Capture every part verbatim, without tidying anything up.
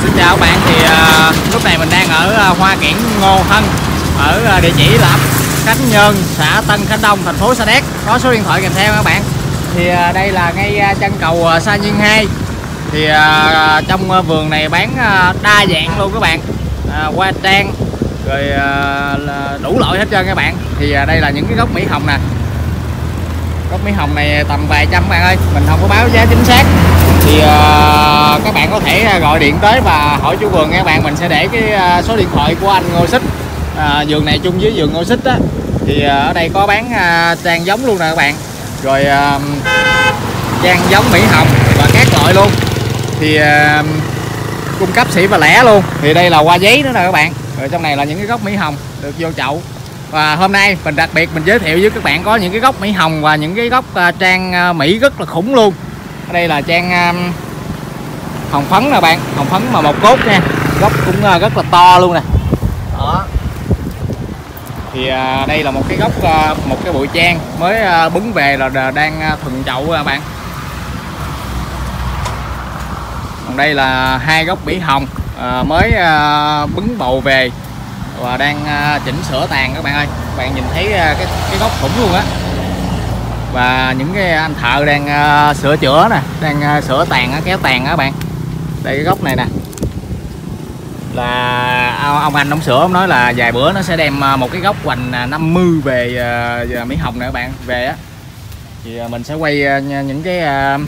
Xin chào các bạn, thì uh, lúc này mình đang ở uh, Hoa Kiển Ngô Thân, ở uh, địa chỉ là ấp Khánh Nhơn, xã Tân Khánh Đông, thành phố Sa Đéc. Có số điện thoại kèm theo các bạn. Thì uh, đây là ngay uh, chân cầu uh, Sa Nhiên hai. Thì uh, trong uh, vườn này bán uh, đa dạng luôn các bạn, uh, hoa trang rồi uh, đủ loại hết trơn các bạn. Thì uh, đây là những cái gốc mỹ hồng nè. Gốc mỹ hồng này tầm vài trăm các bạn ơi, mình không có báo giá chính xác. Thì uh, các bạn có thể gọi điện tới và hỏi chủ vườn nha các bạn. Mình sẽ để cái uh, số điện thoại của anh Ngô Xích, uh, vườn này chung với vườn Ngô Xích á. Thì uh, ở đây có bán uh, trang giống luôn nè các bạn, rồi uh, trang giống mỹ hồng và các loại luôn. Thì uh, cung cấp sỉ và lẻ luôn. Thì đây là hoa giấy nữa nè các bạn. Rồi trong này là những cái gốc mỹ hồng được vô chậu. Và hôm nay mình đặc biệt mình giới thiệu với các bạn có những cái gốc mỹ hồng và những cái gốc uh, trang uh, mỹ rất là khủng luôn. Ở đây là trang uh, hồng phấn nè bạn, hồng phấn mà một cốt nha, gốc cũng uh, rất là to luôn nè. Đó. Thì uh, đây là một cái gốc uh, một cái bụi trang mới uh, bứng về là đang uh, thuần chậu các bạn. Còn đây là hai gốc mỹ hồng uh, mới uh, bứng bầu về và đang uh, chỉnh sửa tàn các bạn ơi. Các bạn nhìn thấy uh, cái cái gốc khủng luôn á. Và những cái anh thợ đang uh, sửa chữa nè, đang uh, sửa tàn uh, kéo tàn uh, các bạn. Đây cái gốc này nè, là ông anh ông sửa ông nói là vài bữa nó sẽ đem uh, một cái gốc hoành năm mươi về uh, mỹ hồng nè các bạn về á. Thì uh, mình sẽ quay uh, những cái uh,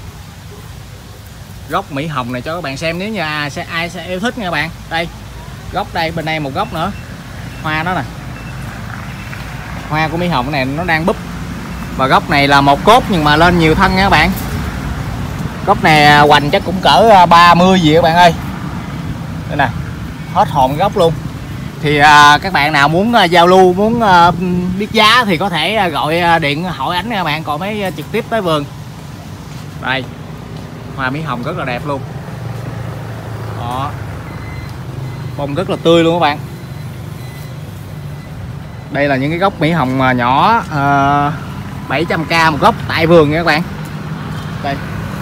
gốc mỹ hồng này cho các bạn xem, nếu như ai sẽ ai sẽ yêu thích nha các bạn. Đây gốc đây, bên đây một gốc nữa, hoa đó nè, hoa của mỹ hồng này nó đang búp. Và gốc này là một cốt nhưng mà lên nhiều thân nha các bạn. Gốc này hoành chắc cũng cỡ ba mươi gì các bạn ơi. Đây nè, hết hồn gốc luôn. Thì à, các bạn nào muốn à, giao lưu, muốn à, biết giá thì có thể à, gọi à, điện hỏi ảnh nha các bạn, còn mới à, trực tiếp tới vườn. Đây, hoa mỹ hồng rất là đẹp luôn. Đó, bông rất là tươi luôn các bạn. Đây là những cái gốc mỹ hồng nhỏ, à, bảy trăm k một gốc tại vườn nha các bạn. Đây,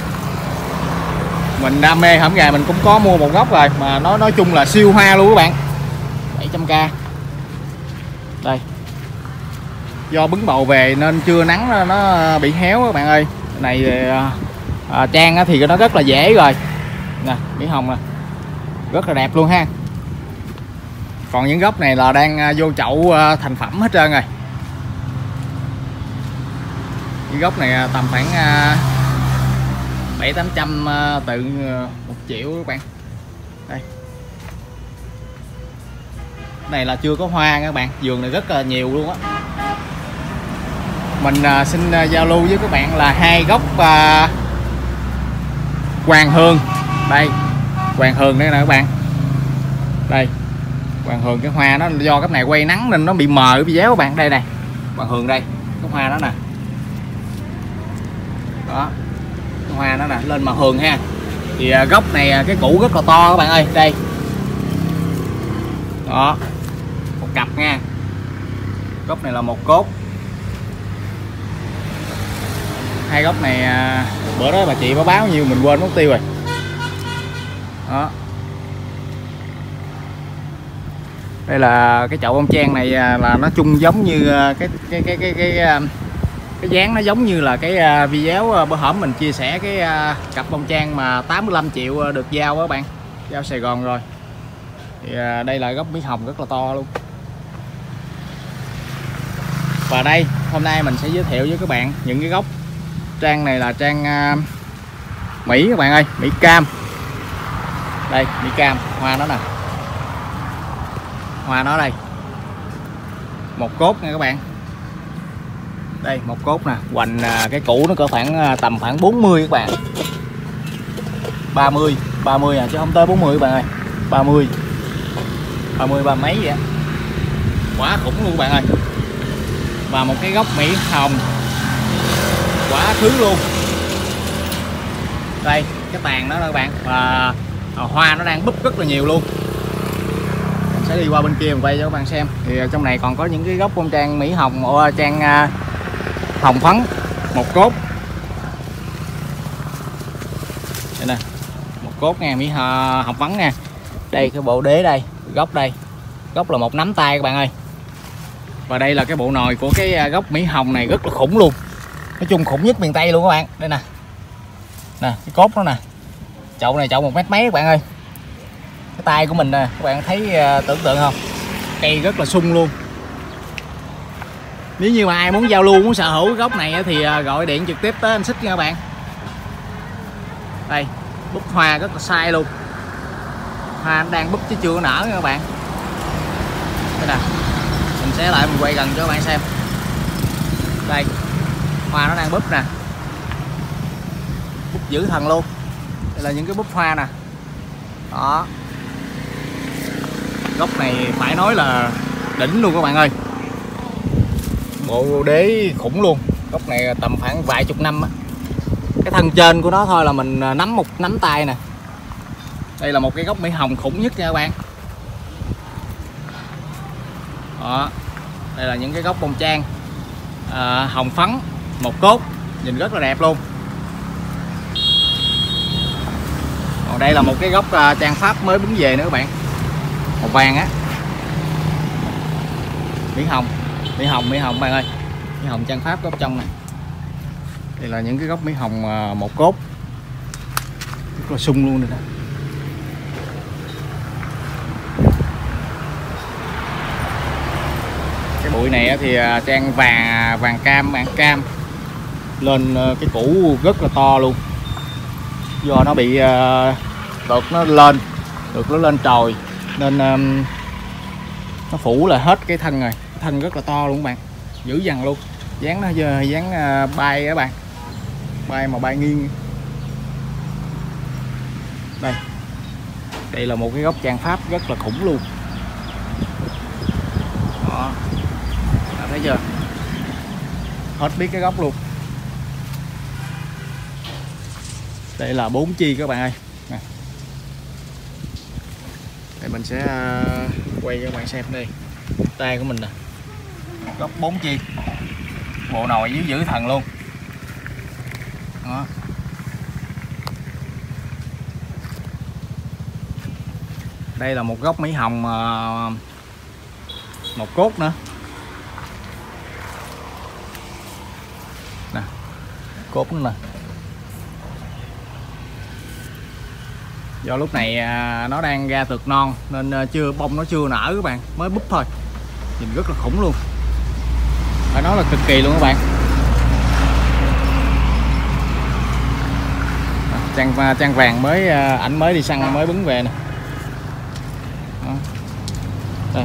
mình đam mê hổm gà mình cũng có mua một gốc rồi, mà nó nói chung là siêu hoa luôn các bạn, bảy trăm k. Đây, do bứng bầu về nên chưa nắng nó bị héo các bạn ơi. Cái này à, trang thì nó rất là dễ rồi nè, mỹ hồng nè, rất là đẹp luôn ha. Còn những gốc này là đang vô chậu thành phẩm hết trơn rồi. Những gốc này tầm khoảng bảy tám trăm tự một triệu các bạn. Đây, cái này là chưa có hoa các bạn, vườn này rất là nhiều luôn á. Mình xin giao lưu với các bạn là hai gốc hoàng hương. Đây, hoàng hương đây nè các bạn. Đây, hoàng hương cái hoa nó do cái này quay nắng nên nó bị mờ bị déo các bạn. Đây này, hoàng hương đây, cái hoa đó nè. Đó, cái hoa nó nè, lên màu hường ha. Thì uh, gốc này cái củ rất là to các bạn ơi. Đây, đó, một cặp nha. Gốc này là một cốt. Hai gốc này uh, bữa đó bà chị có báo nhiêu mình quên mất tiêu rồi. Đó, đây là cái chậu bông trang này là nó chung giống như cái cái cái cái cái cái dáng nó giống như là cái video bữa hổm mình chia sẻ cái cặp bông trang mà tám mươi lăm triệu được giao các bạn, giao Sài Gòn rồi. Thì đây là gốc mỹ hồng rất là to luôn. Và đây hôm nay mình sẽ giới thiệu với các bạn những cái gốc trang này là trang Mỹ các bạn ơi, Mỹ cam. Đây, Mỹ cam, hoa nó nè, hoa nó đây, một cốt nha các bạn. Đây, một cốt nè, hoành cái củ nó cỡ khoảng tầm khoảng bốn mươi các bạn, ba mươi ba mươi à chứ không tới bốn mươi các bạn ơi, ba mươi ba mươi ba mấy vậy á, quá khủng luôn các bạn ơi. Và một cái gốc mỹ hồng quá thứ luôn. Đây, cái tàn đó các bạn, và hoa nó đang búp rất là nhiều luôn. Mình sẽ đi qua bên kia mình quay cho các bạn xem. Thì trong này còn có những cái gốc bông trang mỹ hồng, ô, trang uh, hồng phấn một cốt. Đây nè, một cốt nha, Mỹ hồng phấn nha. Đây cái bộ đế đây, gốc đây, gốc là một nắm tay các bạn ơi. Và đây là cái bộ nồi của cái gốc Mỹ hồng này rất là khủng luôn, nói chung khủng nhất miền Tây luôn các bạn. Đây nè, nè cái cốt đó nè, chậu này chậu một mét mấy các bạn ơi. Cái tay của mình nè các bạn thấy uh, tưởng tượng không, cây rất là sung luôn. Nếu như mà ai muốn giao lưu, muốn sở hữu gốc này thì uh, gọi điện trực tiếp tới anh Xích nha các bạn. Đây búp hoa rất là sai luôn, hoa đang búp chứ chưa có nở nha các bạn. Đây nè, mình sẽ lại mình quay gần cho các bạn xem. Đây hoa nó đang búp nè, búp dữ thần luôn. Đây là những cái búp hoa nè, đó. Gốc này phải nói là đỉnh luôn các bạn ơi, bộ đế khủng luôn. Gốc này tầm khoảng vài chục năm á. Cái thân trên của nó thôi là mình nắm một nắm tay nè. Đây là một cái gốc Mỹ hồng khủng nhất nha các bạn. Đó. Đây là những cái gốc bông trang à, hồng phấn một cốt, nhìn rất là đẹp luôn. Còn đây là một cái gốc uh, trang pháp mới bứng về nữa các bạn, màu vàng á, Mỹ hồng, Mỹ hồng, Mỹ hồng các bạn ơi, Mỹ hồng trang pháp gốc trong này. Đây là những cái gốc Mỹ hồng uh, một cốt, rất là sung luôn đây nè. Cái bụi này thì uh, trang vàng vàng cam, vàng cam lên uh, cái củ rất là to luôn, do nó bị uh, đợt nó lên được nó lên trồi nên um, nó phủ là hết cái thân rồi. Cái thân rất là to luôn các bạn, dữ dằn luôn, dáng nó dáng uh, bay các bạn, bay mà bay nghiêng. Đây, đây là một cái gốc trang pháp rất là khủng luôn. Đó, đã thấy chưa, hết biết cái gốc luôn. Đây là bốn chi các bạn ơi. Nè. Đây mình sẽ quay cho các bạn xem đây, tay của mình nè, gốc bốn chi, bộ nồi dữ dữ thần luôn. Đó. Đây là một gốc Mỹ hồng một cốt nữa nè, cốt nữa nè. Do lúc này nó đang ra tược non nên chưa bông nó chưa nở các bạn, mới búp thôi, nhìn rất là khủng luôn, phải nói là cực kỳ luôn các bạn. Trang trang vàng mới, ảnh mới đi săn mới bứng về nè. Đó. Đây.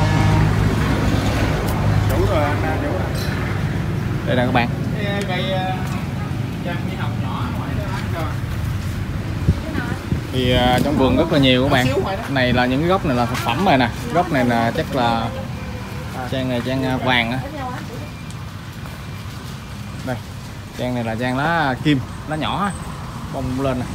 Đây nè các bạn. Thì uh, trong vườn rất là nhiều các bạn. Này là những cái gốc này là thực phẩm rồi nè. Gốc này là chắc là trang này trang vàng á. Đây, trang này là trang lá kim, lá nhỏ bông lên nè.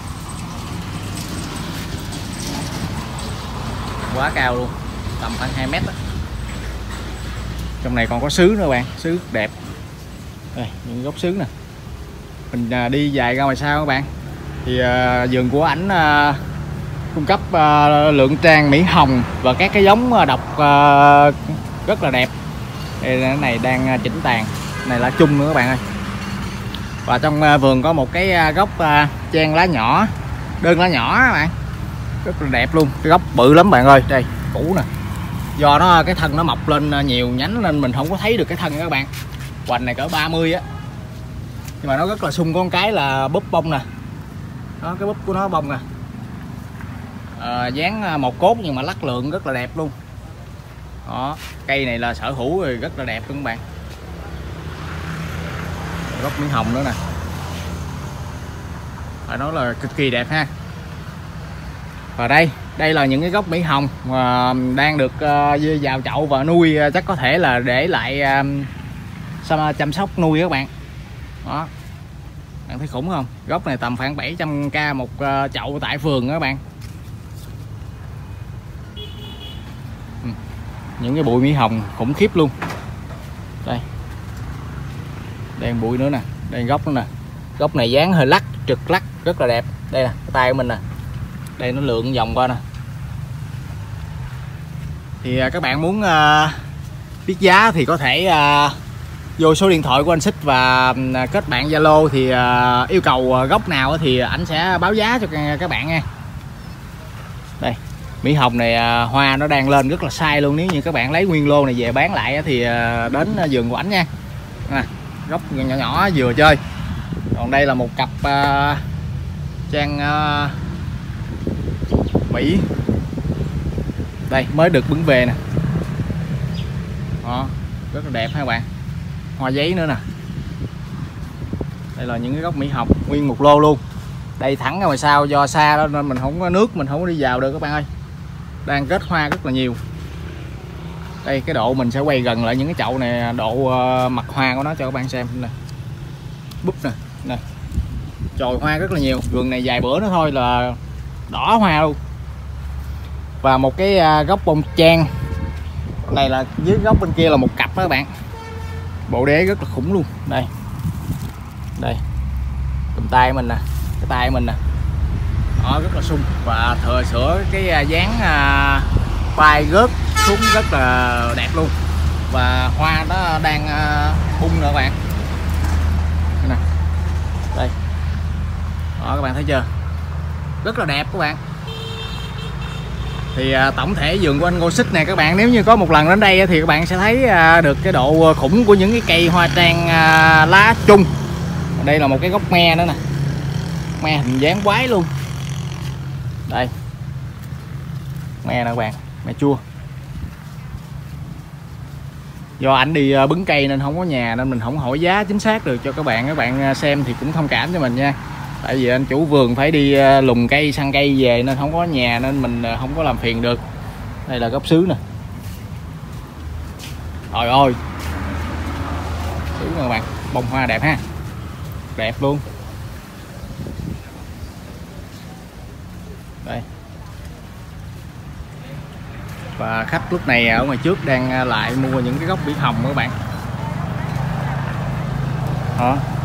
Quá cao luôn, tầm khoảng hai mét đó. Trong này còn có sứ nữa các bạn, sứ đẹp. Đây, những gốc sứ nè. Mình uh, đi dài ra ngoài sau các bạn. Thì uh, vườn của ảnh uh, cung cấp uh, lượng trang Mỹ hồng và các cái giống uh, độc uh, rất là đẹp. Đây, cái này đang uh, chỉnh tàn, này là chung nữa các bạn ơi. Và trong uh, vườn có một cái uh, gốc uh, trang lá nhỏ, đơn lá nhỏ các bạn, rất là đẹp luôn. Cái gốc bự lắm bạn ơi, đây cũ nè. Do nó cái thân nó mọc lên nhiều nhánh nên mình không có thấy được cái thân các bạn. Hoành này cỡ ba mươi á, nhưng mà nó rất là sung. Con cái là búp bông nè, đó cái búp của nó bông nè, à, dáng một cốt nhưng mà lắc lượng rất là đẹp luôn. Đó, cây này là sở hữu rồi, rất là đẹp luôn các bạn. Gốc Mỹ hồng nữa nè, phải nói là cực kỳ đẹp ha. Và đây, đây là những cái gốc Mỹ hồng mà đang được uh, vào chậu và nuôi, uh, chắc có thể là để lại uh, chăm sóc nuôi các bạn. Đó, bạn thấy khủng không? Gốc này tầm khoảng bảy trăm k một uh, chậu tại vườn đó các bạn. Ừ. Những cái bụi Mỹ hồng khủng khiếp luôn. Đây, đây bụi nữa nè, đây gốc nữa nè. Gốc này dáng hơi lắc, trực lắc, rất là đẹp. Đây nè, cái tay của mình nè, đây nó lượn vòng qua nè. Thì các bạn muốn uh, biết giá thì có thể uh, vô số điện thoại của anh Xích và kết bạn Zalo, thì uh, yêu cầu gốc nào thì anh sẽ báo giá cho các bạn nha. Đây, mỹ hồng này uh, hoa nó đang lên rất là sai luôn. Nếu như các bạn lấy nguyên lô này về bán lại thì uh, đến vườn của anh nha. À, gốc nhỏ nhỏ vừa chơi. Còn đây là một cặp uh, trang uh, Mỹ, đây mới được bứng về nè. Đó, rất là đẹp ha các bạn, hoa giấy nữa nè. Đây là những cái gốc mỹ hồng nguyên một lô luôn. Đây thẳng ra ngoài sau, do xa đó nên mình không có nước, mình không có đi vào được các bạn ơi. Đang kết hoa rất là nhiều. Đây cái độ mình sẽ quay gần lại những cái chậu này, độ uh, mặt hoa của nó cho các bạn xem nè. Búp nè, nè. Chồi hoa rất là nhiều. Vườn này vài bữa nữa thôi là đỏ hoa luôn. Và một cái uh, gốc bông trang. Này là dưới gốc bên kia là một cặp đó các bạn. Bộ đế rất là khủng luôn. Đây. Đây. Cầm tay mình nè, cái tay mình nè. Đó, rất là sung và thừa sửa cái dáng uh, vai rớt xuống rất là đẹp luôn. Và hoa nó đang uh, bung nữa các bạn. Đây nè. Đây. Đó, các bạn thấy chưa? Rất là đẹp các bạn. Thì uh, tổng thể vườn của anh Ngô Xích này các bạn, nếu như có một lần đến đây thì các bạn sẽ thấy uh, được cái độ khủng của những cái cây hoa trang uh, lá chung. Đây là một cái gốc me nữa nè, me hình dáng quái luôn. Đây, me nè các bạn, me chua. Do ảnh đi uh, bứng cây nên không có nhà, nên mình không hỏi giá chính xác được cho các bạn. Các bạn xem thì cũng thông cảm cho mình nha. Tại vì anh chủ vườn phải đi lùng cây săn cây về nên không có nhà, nên mình không có làm phiền được. Đây là gốc sứ nè. Trời ơi, sứ nè các bạn, bông hoa đẹp ha, đẹp luôn. Đây. Và khách lúc này ở ngoài trước đang lại mua những cái gốc bí hồng các bạn. Đó.